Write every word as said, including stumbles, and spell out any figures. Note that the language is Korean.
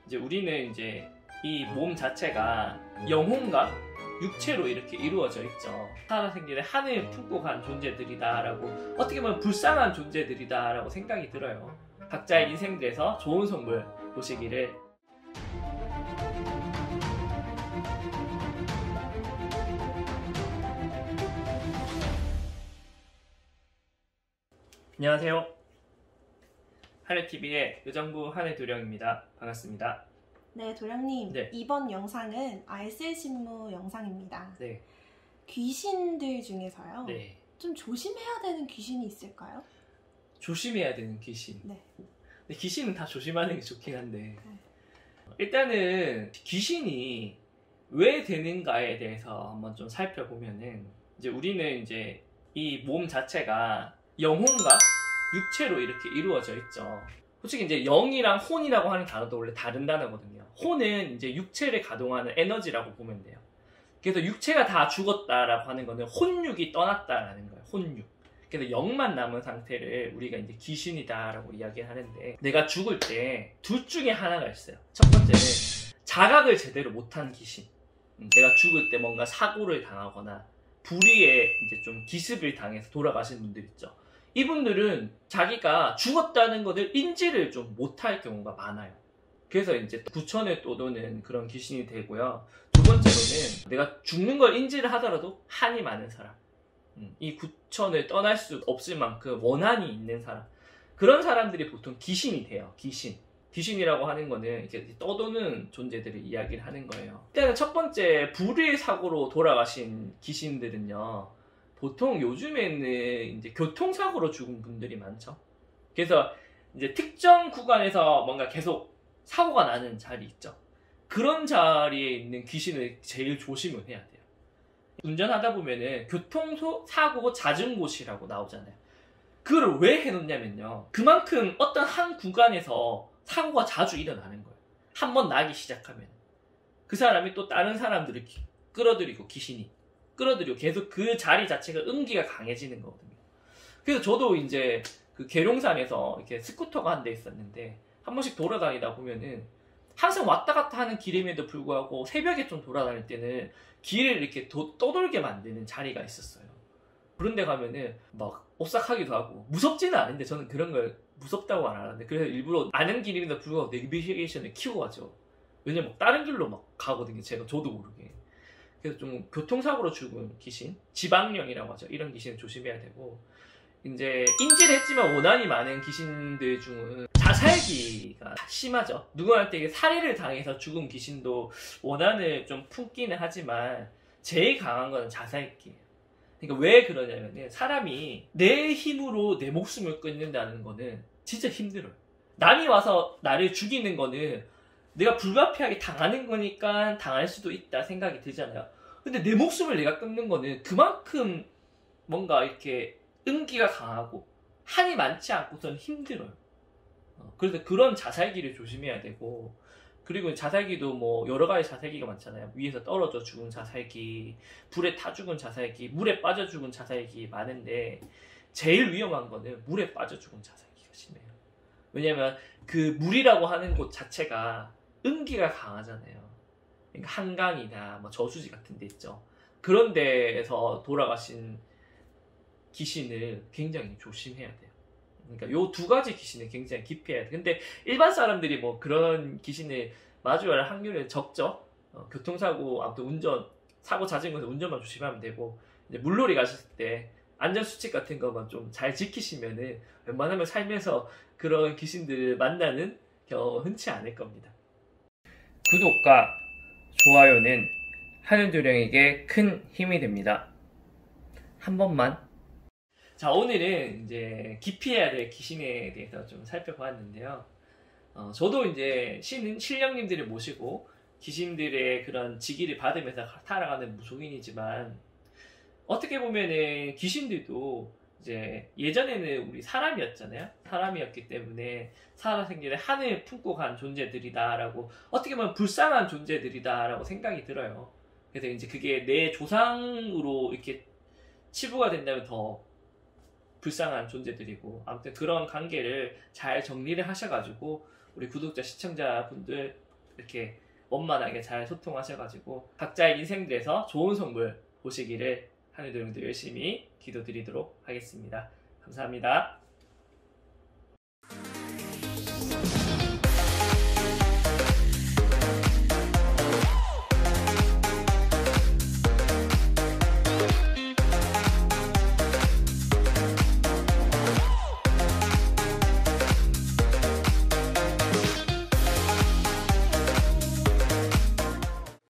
이제 우리는 이제 이 몸 자체가 영혼과 육체로 이렇게 이루어져 있죠. 살아생전에 한을 품고 간 존재들이다라고, 어떻게 보면 불쌍한 존재들이다라고 생각이 들어요. 각자의 인생들에서 좋은 선물 보시기를. 안녕하세요. 하늘티비의 의정부 하늘도령입니다. 반갑습니다. 네, 도령님. 네. 이번 영상은 알쓸신무 영상입니다. 네. 귀신들 중에서요. 네. 좀 조심해야 되는 귀신이 있을까요? 조심해야 되는 귀신. 네. 근데 귀신은 다 조심하는 게 좋긴 한데, 네. 일단은 귀신이 왜 되는가에 대해서 한번 좀 살펴보면은, 이제 우리는 이제 이 몸 자체가 영혼과 육체로 이렇게 이루어져 있죠. 솔직히 이제 영이랑 혼이라고 하는 단어도 원래 다른 단어거든요. 혼은 이제 육체를 가동하는 에너지라고 보면 돼요. 그래서 육체가 다 죽었다라고 하는 거는 혼육이 떠났다라는 거예요. 혼육. 그래서 영만 남은 상태를 우리가 이제 귀신이다라고 이야기하는데, 내가 죽을 때 둘 중에 하나가 있어요. 첫 번째는 자각을 제대로 못한 귀신. 내가 죽을 때 뭔가 사고를 당하거나 불의에 이제 좀 기습을 당해서 돌아가신 분들 있죠. 이분들은 자기가 죽었다는 것을 인지를 좀 못할 경우가 많아요. 그래서 이제 구천을 떠도는 그런 귀신이 되고요. 두 번째로는 내가 죽는 걸 인지를 하더라도 한이 많은 사람. 이 구천을 떠날 수 없을 만큼 원한이 있는 사람. 그런 사람들이 보통 귀신이 돼요. 귀신. 귀신이라고 하는 거는 이렇게 떠도는 존재들을 이야기를 하는 거예요. 일단은 첫 번째, 불의 사고로 돌아가신 귀신들은요, 보통 요즘에는 이제 교통사고로 죽은 분들이 많죠. 그래서 이제 특정 구간에서 뭔가 계속 사고가 나는 자리 있죠. 그런 자리에 있는 귀신을 제일 조심을 해야 돼요. 운전하다 보면은 교통사고 잦은 곳이라고 나오잖아요. 그걸 왜 해놓냐면요, 그만큼 어떤 한 구간에서 사고가 자주 일어나는 거예요. 한번 나기 시작하면 그 사람이 또 다른 사람들을 끌어들이고, 귀신이 끌어들이고 계속 그 자리 자체가 음기가 강해지는 거거든요. 그래서 저도 이제 그 계룡산에서 이렇게 스쿠터가 한 대 있었는데, 한 번씩 돌아다니다 보면은 항상 왔다 갔다 하는 길임에도 불구하고 새벽에 좀 돌아다닐 때는 길을 이렇게 도, 떠돌게 만드는 자리가 있었어요. 그런 데 가면은 막 오싹하기도 하고, 무섭지는 않은데 저는 그런 걸 무섭다고 안 하는데, 그래서 일부러 아는 길임에도 불구하고 내비게이션을 키고 가죠. 왜냐면 다른 길로 막 가거든요. 제가 저도 모르게. 그래서 좀 교통사고로 죽은 귀신, 지방령이라고 하죠. 이런 귀신은 조심해야 되고, 이제 인지를 했지만 원한이 많은 귀신들 중은 자살기가 심하죠. 누구한테 살해를 당해서 죽은 귀신도 원한을 좀 품기는 하지만 제일 강한 거는 자살기예요. 그러니까 왜 그러냐면, 사람이 내 힘으로 내 목숨을 끊는다는 거는 진짜 힘들어요. 남이 와서 나를 죽이는 거는 내가 불가피하게 당하는 거니까 당할 수도 있다 생각이 들잖아요. 근데 내 목숨을 내가 끊는 거는 그만큼 뭔가 이렇게 음기가 강하고 한이 많지 않고서는 힘들어요. 그래서 그런 자살기를 조심해야 되고, 그리고 자살기도 뭐 여러 가지 자살기가 많잖아요. 위에서 떨어져 죽은 자살기, 불에 타 죽은 자살기, 물에 빠져 죽은 자살기 많은데, 제일 위험한 거는 물에 빠져 죽은 자살기가 심해요. 왜냐면 그 물이라고 하는 곳 자체가 음기가 강하잖아요. 그러니까 한강이나 뭐 저수지 같은 데 있죠. 그런 데에서 돌아가신 귀신을 굉장히 조심해야 돼요. 그러니까 요 두 가지 귀신을 굉장히 기피해야 돼요. 근데 일반 사람들이 뭐 그런 귀신을 마주할 확률은 적죠. 어, 교통사고, 아무튼 운전, 사고 잦은 것은 운전만 조심하면 되고, 이제 물놀이 가셨을 때 안전수칙 같은 것만 좀 잘 지키시면은 웬만하면 살면서 그런 귀신들을 만나는 경우 흔치 않을 겁니다. 구독과 좋아요는 하늘도령에게 큰 힘이 됩니다. 한 번만. 자, 오늘은 이제 기피해야 될 귀신에 대해서 좀 살펴보았는데요. 어, 저도 이제 신, 신령님들을 모시고 귀신들의 그런 지기를 받으면서 살아가는 무속인이지만, 어떻게 보면은 귀신들도 이제 예전에는 우리 사람이었잖아요. 사람이었기 때문에 살아생전에 한을 품고 간 존재들이다라고, 어떻게 보면 불쌍한 존재들이다라고 생각이 들어요. 그래서 이제 그게 내 조상으로 이렇게 치부가 된다면 더 불쌍한 존재들이고, 아무튼 그런 관계를 잘 정리를 하셔가지고 우리 구독자 시청자분들 이렇게 원만하게 잘 소통하셔가지고 각자의 인생들에서 좋은 선물 보시기를 하늘도령도 열심히 기도드리도록 하겠습니다. 감사합니다.